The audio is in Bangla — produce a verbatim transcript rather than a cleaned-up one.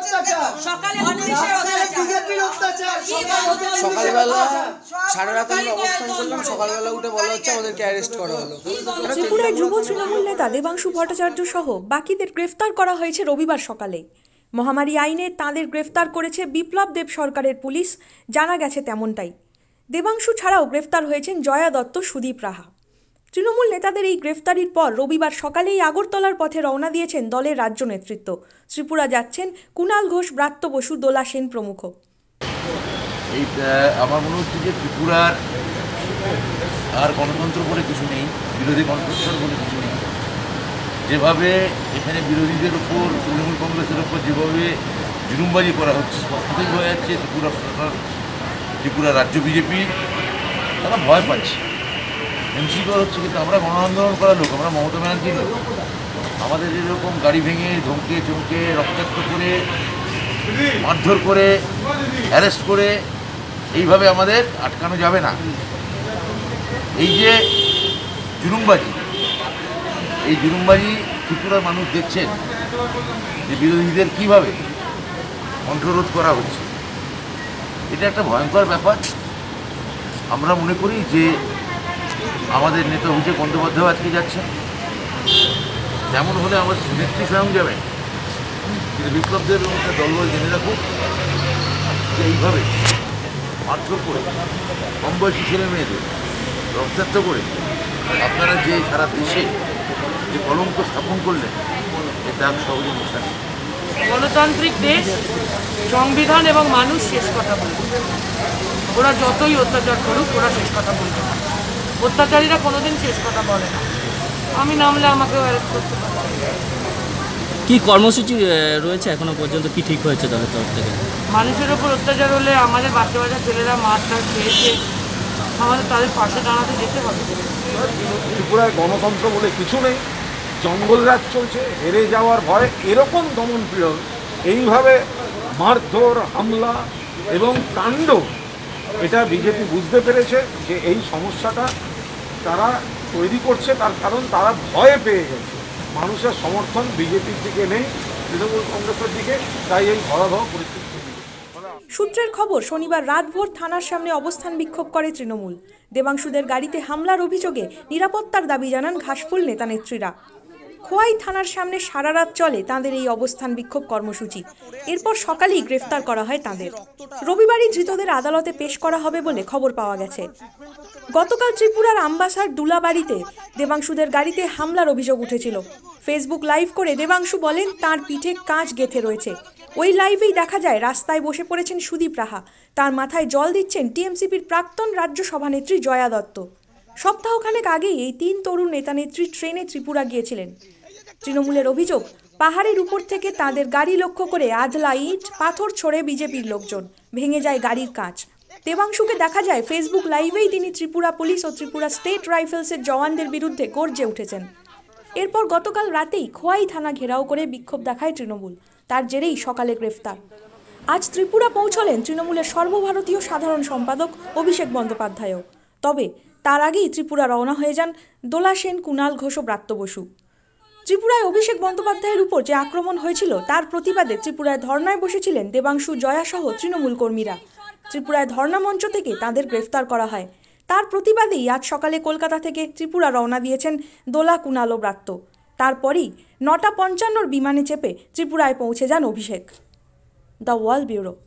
সকালবেলা সারা রাত আমরা অবস্থান করলাম, সকালবেলা উঠে বলা হচ্ছে আমাদেরকে অ্যারেস্ট করা হলো। ত্রিপুরায় যুব তৃণমূল নেতা দেবাংশু ভট্টাচার্য সহ বাকিদের গ্রেফতার করা হয়েছে রবিবার সকালে। মহামারী আইনে তাঁদের গ্রেফতার করেছে বিপ্লব দেব সরকারের পুলিশ, জানা গেছে তেমনটাই। দেবাংশু ছাড়াও গ্রেফতার হয়েছেন জয়া দত্ত, সুদীপ রাহা। তৃণমূল নেতাদের এই গ্রেফতারির পর রবিবার সকালেই আগরতলার পথে রওনা দিয়েছেন দলের রাজ্য নেতৃত্ব। ত্রিপুরা যাচ্ছেন কুণাল ঘোষ, ব্রাত্য বসু, দোলা সেন প্রমুখ। এই আমার মনে হচ্ছে যে ত্রিপুরার আর গণতন্ত্র বলে কিছু নেই, বিরোধী কণ্ঠস্বর বলে কিছু নেই। যেভাবে এখানে বিরোধীদের উপর, তৃণমূল কংগ্রেসের উপর যেভাবে জুলুমবাজি করা হচ্ছে, স্পষ্টতই হয়ে যাচ্ছে ত্রিপুরা সরকার, ত্রিপুরা রাজ্য বিজেপি তারা ভয় পাচ্ছে, হিংসিকর হচ্ছে। কিন্তু আমরা গণ আন্দোলন করার লোক, আমরা মমতা ব্যানার্জির লোক। আমাদের এরকম গাড়ি ভেঙে, ধমকে চমকে, রক্তাক্ত করে, মারধর করে, অ্যারেস্ট করে এইভাবে আমাদের আটকানো যাবে না। এই যে জুলুমবাজি, এই জুলুমবাজি ত্রিপুরার মানুষ দেখছেন যে বিরোধীদের কীভাবে কণ্ঠরোধ করা হচ্ছে। এটা একটা ভয়ঙ্কর ব্যাপার। আমরা মনে করি যে আমাদের নেতা অভিষেক বন্দ্যোপাধ্যায় আজকে যাচ্ছেন, তেমন হলে আমাদের নেত্রী স্বয়ং যাবেন। কিন্তু বিপ্লবদের মধ্যে দলবল জেনে রাখুক যে এইভাবে মারধর করে কম বয়সী ছেলে মেয়েদের রক্তাক্ত করে আপনারা যে সারা দেশে যে কলঙ্ক স্থাপন করলেন, এর দাগ সহজে মোছা নেই। গণতান্ত্রিক দেশ, সংবিধান এবং মানুষ শেষ কথা বলবে। ওরা যতই অত্যাচার করুক, ওরা শেষ কথা বলবে না। অত্যাচারীরা কোনোদিন শেষ কথা বলে না। আমি নামলে আমাকেও অ্যারেস্ট করতে পারে। কি কর্মসূচি রয়েছে এখনো পর্যন্ত, কি ঠিক হয়েছে দলের তরফ থেকে? মানুষের ওপর অত্যাচার হলে আমাদের বাচ্চা বাচ্চা ছেলেরা মারটা খেয়েছে, আমাদের তাদের পাশে দাঁড়াতে যেতে হবে। ত্রিপুরায় গণতন্ত্র বলে কিছু নেই, জঙ্গলরাজ চলছে, হেরে যাওয়ার ভয়। এরকম দমন পীড়ন, এইভাবে মারধর, হামলা এবং কাণ্ড, এটা বিজেপি বুঝতে পেরেছে যে এই সমস্যাটা তারা তৈরি করছে। তার কারণ তারা ভয়ে পেয়ে গেছে, মানুষের সমর্থন বিজেপির দিকে নেই, তৃণমূল কংগ্রেসের দিকে। তাই এই ভয়াবহ পরিস্থিতি। সূত্রের খবর, শনিবার রাতভর থানার সামনে অবস্থান বিক্ষোভ করে তৃণমূল। দেবাংশুদের গাড়িতে হামলার অভিযোগে নিরাপত্তার দাবি জানান ঘাসফুল নেতা নেত্রীরা। খোয়াই থানার সামনে সারা রাত চলে তাঁদের এই অবস্থান বিক্ষোভ কর্মসূচি। এরপর সকালেই গ্রেফতার করা হয় তাঁদের। রবিবারই ধৃতদের আদালতে পেশ করা হবে বলে খবর পাওয়া গেছে। গতকাল ত্রিপুরার আমবাসার দুলাবাড়িতে দেবাংশুদের গাড়িতে হামলার অভিযোগ উঠেছিল। ফেসবুক লাইভ করে দেবাংশু বলেন তাঁর পিঠে কাঁচ গেঁথে রয়েছে। ওই লাইভেই দেখা যায় রাস্তায় বসে পড়েছেন সুদীপ রাহা, তার মাথায় জল দিচ্ছেন টিএমসিপির প্রাক্তন রাজ্য সভানেত্রী জয়া দত্ত। সপ্তাহখানেক আগেই এই তিন তরুণ নেতানেত্রী ট্রেনে ত্রিপুরা গিয়েছিলেন। তৃণমূলের অভিযোগ, পাহাড়ের উপর থেকে তাদের গাড়ি লক্ষ্য করে আধলা ইট পাথর ছড়ে বিজেপির লোকজন, ভেঙে যায় গাড়ির কাঁচ। দেবাংশুকে দেখা যায় ফেসবুক লাইভেই তিনি ত্রিপুরা পুলিশ ও ত্রিপুরা স্টেট রাইফেলসের জওয়ানদের বিরুদ্ধে গর্জে উঠেছেন। এরপর গতকাল রাতেই খোয়াই থানা ঘেরাও করে বিক্ষোভ দেখায় তৃণমূল, তার জেরেই সকালে গ্রেফতার। আজ ত্রিপুরা পৌঁছলেন তৃণমূলের সর্বভারতীয় সাধারণ সম্পাদক অভিষেক বন্দ্যোপাধ্যায়ও। তবে তার আগেই ত্রিপুরা রওনা হয়ে যান দোলা সেন, কুণাল ঘোষ ও ব্রাত্য বসু। ত্রিপুরায় অভিষেক বন্দ্যোপাধ্যায়ের উপর যে আক্রমণ হয়েছিল তার প্রতিবাদে ত্রিপুরায় ধর্নায় বসেছিলেন দেবাংশু, জয়া সহ তৃণমূল কর্মীরা। ত্রিপুরায় ধর্না মঞ্চ থেকে তাদের গ্রেফতার করা হয়। তার প্রতিবাদেই আজ সকালে কলকাতা থেকে ত্রিপুরা রওনা দিয়েছেন দোলা, কুণাল ও ব্রাত্য। তারপরই নটা পঞ্চান্নর বিমানে চেপে ত্রিপুরায় পৌঁছে যান অভিষেক। The world bureau.